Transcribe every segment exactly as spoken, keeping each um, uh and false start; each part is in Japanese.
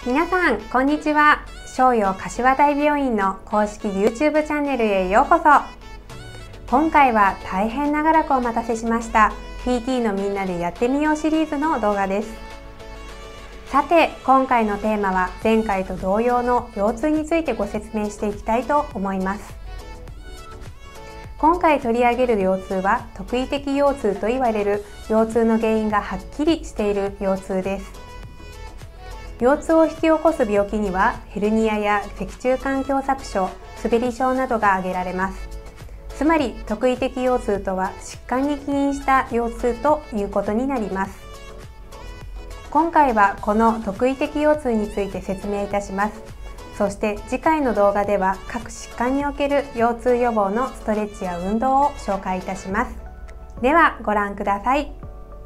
皆さんこんにちは。商陽柏大病院の公式 YouTube チャンネルへようこそ。今回は大変長らくお待たせしました ピーティー のみんなでやってみようシリーズの動画です。さて今回のテーマは前回と同様の腰痛についてご説明していきたいと思います。今回取り上げる腰痛は特異的腰痛と言われる腰痛の原因がはっきりしている腰痛です。腰痛を引き起こす病気にはヘルニアや脊柱管狭窄症、滑り症などが挙げられます。つまり特異的腰痛とは疾患に起因した腰痛ということになります。今回はこの特異的腰痛について説明いたします。そして次回の動画では各疾患における腰痛予防のストレッチや運動を紹介いたします。ではご覧ください。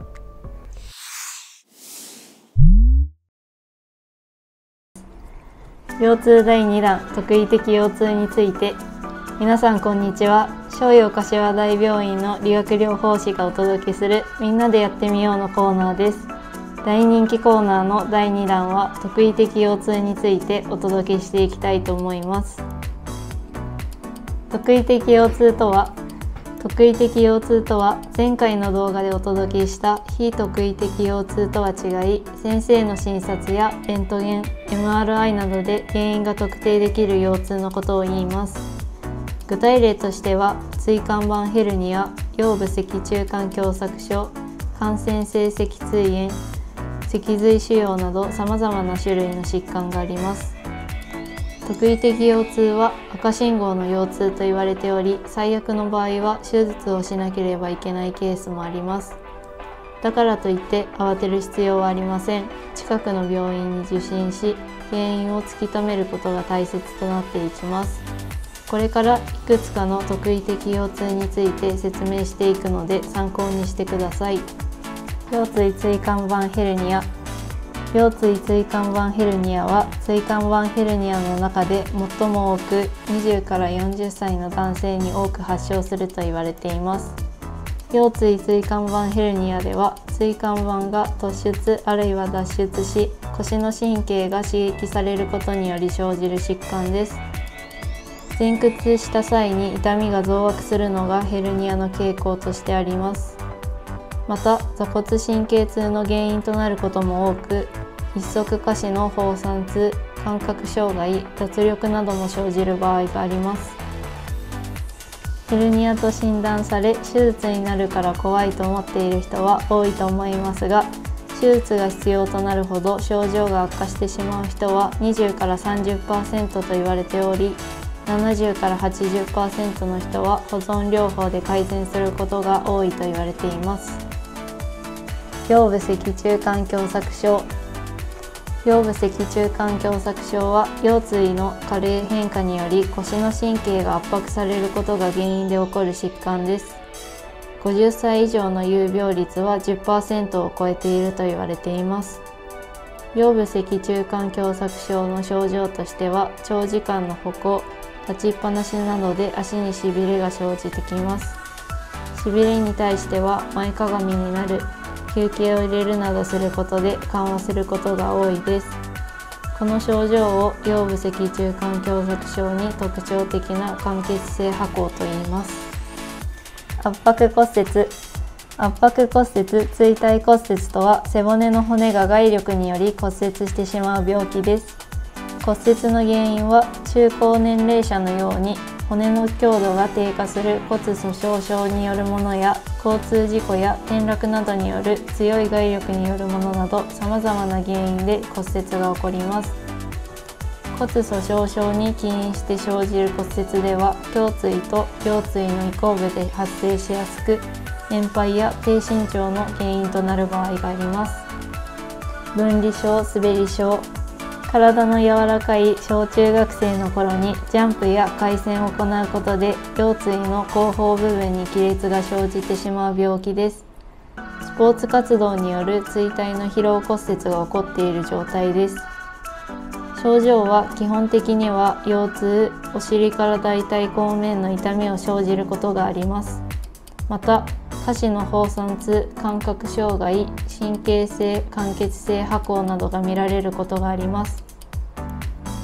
腰痛だいにだん特異的腰痛について。皆さんこんにちは。商陽柏大病院の理学療法士がお届けするみんなでやってみようのコーナーです。大人気コーナーのだいにだんは特異的腰痛についてお届けしていきたいと思います。特異的腰痛とは特異的腰痛とは前回の動画でお届けした非特異的腰痛とは違い、先生の診察やレントゲン、エムアールアイ などで原因が特定できる腰痛のことを言います。具体例としては椎間板ヘルニア、腰部脊柱管狭窄症、感染性脊椎炎、脊髄腫瘍など様々な種類の疾患があります。特異的腰痛は赤信号の腰痛と言われており、最悪の場合は手術をしなければいけないケースもあります。だからといって慌てる必要はありません。近くの病院に受診し、原因を突き止めることが大切となっていきます。これからいくつかの特異的腰痛について説明していくので参考にしてください。腰椎椎間板ヘルニア。腰椎椎間板ヘルニアは椎間板ヘルニアの中で最も多くにじゅうからよんじゅっさいの男性に多く発症すると言われています。腰椎椎間板ヘルニアでは椎間板が突出あるいは脱出し、腰の神経が刺激されることにより生じる疾患です。前屈した際に痛みが増悪するのがヘルニアの傾向としてあります。また坐骨神経痛の原因となることも多く、一側下肢の放散痛、感覚障害、脱力なども生じる場合があります。ヘルニアと診断され手術になるから怖いと思っている人は多いと思いますが、手術が必要となるほど症状が悪化してしまう人はにじゅうからさんじゅっパーセントと言われており、ななじゅうからはちじゅっパーセントの人は保存療法で改善することが多いと言われています。腰部脊柱管狭窄症。腰部脊柱管狭窄症は腰椎の加齢変化により腰の神経が圧迫されることが原因で起こる疾患です。ごじゅっさい以上の有病率は じゅっパーセント を超えていると言われています。腰部脊柱管狭窄症の症状としては長時間の歩行、立ちっぱなしなどで足にしびれが生じてきます。しびれに対しては前かがみになる、休憩を入れるなどすることで緩和することが多いです。この症状を腰部脊柱管狭窄症に特徴的な間欠性跛行と言います。圧迫骨折。圧迫骨折、椎体骨折とは背骨の骨が外力により骨折してしまう病気です。骨折の原因は中高年齢者のように骨の強度が低下する骨粗しょう症によるものや、交通事故や転落などによる強い外力によるものなど様々な原因で骨折が起こります。骨粗しょう症に起因して生じる骨折では胸椎と腰椎の移行部で発生しやすく、年配や低身長の原因となる場合があります。分離症、滑り症。体の柔らかい小中学生の頃にジャンプや回旋を行うことで腰椎の後方部分に亀裂が生じてしまう病気です。スポーツ活動による椎体の疲労骨折が起こっている状態です。症状は基本的には腰痛、お尻から大腿後面の痛みを生じることがあります。また下肢の放散痛、感覚障害、神経性間欠性跛行などが見られることがあります。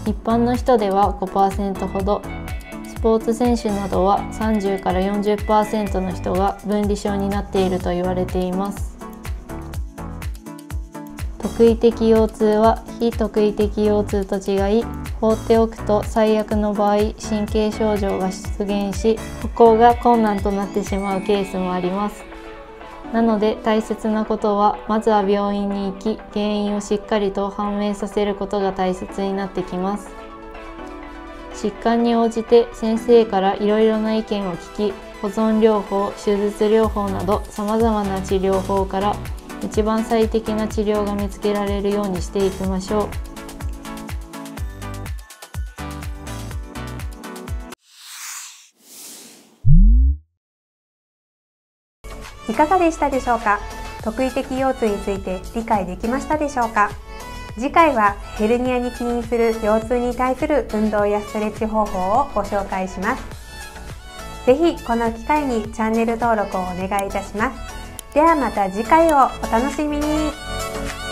一般の人では ごパーセント ほど、スポーツ選手などはさんじゅうからよんじゅっパーセントの人が分離症になっていると言われています。特異的腰痛は非特異的腰痛と違い、放っておくと最悪の場合神経症状が出現し、歩行が困難となってしまうケースもあります。なので大切なことは、まずは病院に行き、原因をしっかりと判明させることが大切になってきます。疾患に応じて先生からいろいろな意見を聞き、保存療法、手術療法などさまざまな治療法から一番最適な治療が見つけられるようにしていきましょう。 いかがでしたでしょうか。特異的腰痛について理解できましたでしょうか。次回はヘルニアに起因する腰痛に対する運動やストレッチ方法をご紹介します。ぜひこの機会にチャンネル登録をお願いいたします。ではまた次回をお楽しみに。